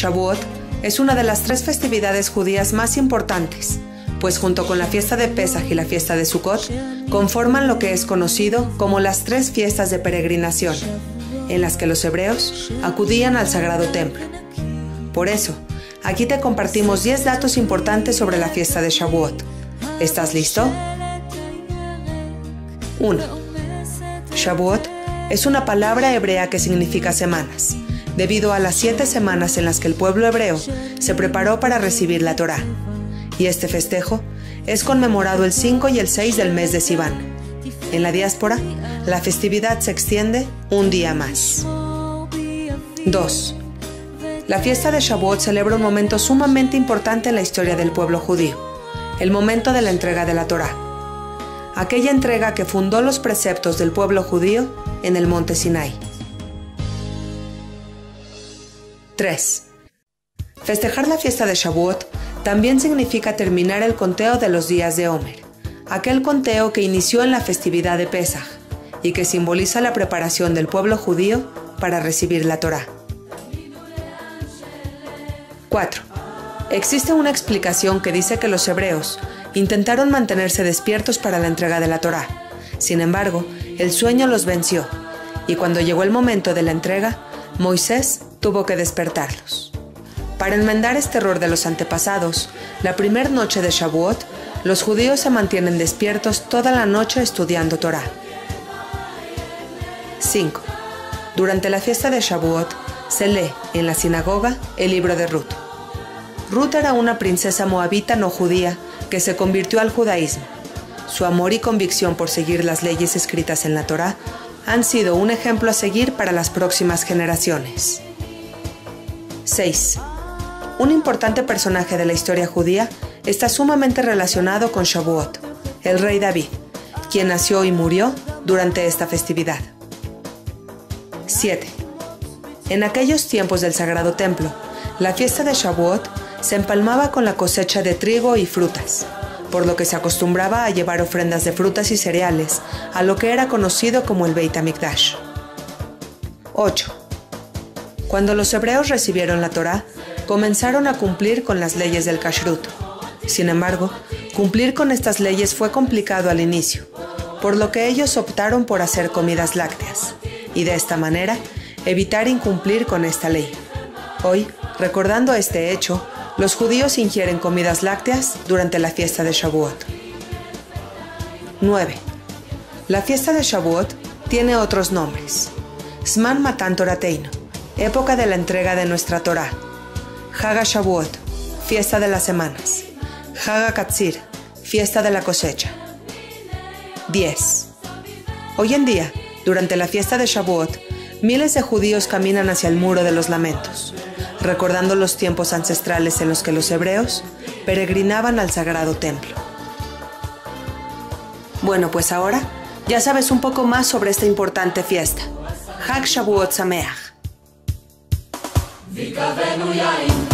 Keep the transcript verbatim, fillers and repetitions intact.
Shavuot es una de las tres festividades judías más importantes, pues junto con la fiesta de Pesaj y la fiesta de Sukkot, conforman lo que es conocido como las tres fiestas de peregrinación, en las que los hebreos acudían al Sagrado Templo. Por eso, aquí te compartimos diez datos importantes sobre la fiesta de Shavuot. ¿Estás listo? uno. Shavuot es una palabra hebrea que significa semanas, debido a las siete semanas en las que el pueblo hebreo se preparó para recibir la Torá. Y este festejo es conmemorado el cinco y el seis del mes de Sivan. En la diáspora, la festividad se extiende un día más. dos. La fiesta de Shavuot celebra un momento sumamente importante en la historia del pueblo judío, el momento de la entrega de la Torá, aquella entrega que fundó los preceptos del pueblo judío en el monte Sinai. tres. Festejar la fiesta de Shavuot también significa terminar el conteo de los días de Omer, aquel conteo que inició en la festividad de Pesaj y que simboliza la preparación del pueblo judío para recibir la Torá. cuatro. Existe una explicación que dice que los hebreos intentaron mantenerse despiertos para la entrega de la Torá. Sin embargo, el sueño los venció, y cuando llegó el momento de la entrega, Moisés tuvo que despertarlos. Para enmendar este error de los antepasados, la primera noche de Shavuot, los judíos se mantienen despiertos toda la noche estudiando Torá. cinco. Durante la fiesta de Shavuot, se lee en la sinagoga el libro de Ruth. Ruth era una princesa moabita no judía que se convirtió al judaísmo. Su amor y convicción por seguir las leyes escritas en la Torá han sido un ejemplo a seguir para las próximas generaciones. seis. Un importante personaje de la historia judía está sumamente relacionado con Shavuot, el rey David, quien nació y murió durante esta festividad. siete. En aquellos tiempos del Sagrado Templo, la fiesta de Shavuot se empalmaba con la cosecha de trigo y frutas, por lo que se acostumbraba a llevar ofrendas de frutas y cereales a lo que era conocido como el Beit HaMikdash. ocho. Cuando los hebreos recibieron la Torá, comenzaron a cumplir con las leyes del Kashrut. Sin embargo, cumplir con estas leyes fue complicado al inicio, por lo que ellos optaron por hacer comidas lácteas, y de esta manera evitar incumplir con esta ley. Hoy, recordando este hecho, los judíos ingieren comidas lácteas durante la fiesta de Shavuot. nueve. La fiesta de Shavuot tiene otros nombres. Zman Matan Torateinu, época de la entrega de nuestra Torá. Hag HaShavuot, fiesta de las semanas. Hag HaKatzir, fiesta de la cosecha. diez. Hoy en día, durante la fiesta de Shavuot, miles de judíos caminan hacia el Muro de los Lamentos, recordando los tiempos ancestrales en los que los hebreos peregrinaban al Sagrado Templo. Bueno, pues ahora ya sabes un poco más sobre esta importante fiesta. Hag Shavuot Sameach.